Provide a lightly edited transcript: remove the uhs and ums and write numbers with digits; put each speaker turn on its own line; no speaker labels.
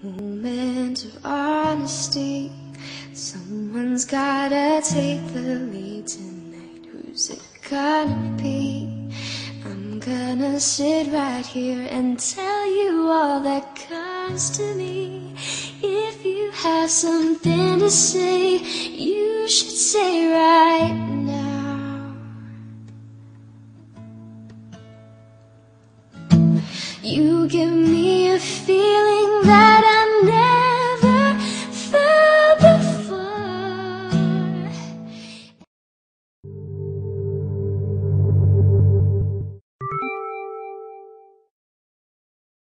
moment of honesty. Someone's gotta take the lead tonight. Who's it gonna be? I'm gonna sit right here and tell you all that comes to me. If you have something to say, you should say right now. You give me a feeling that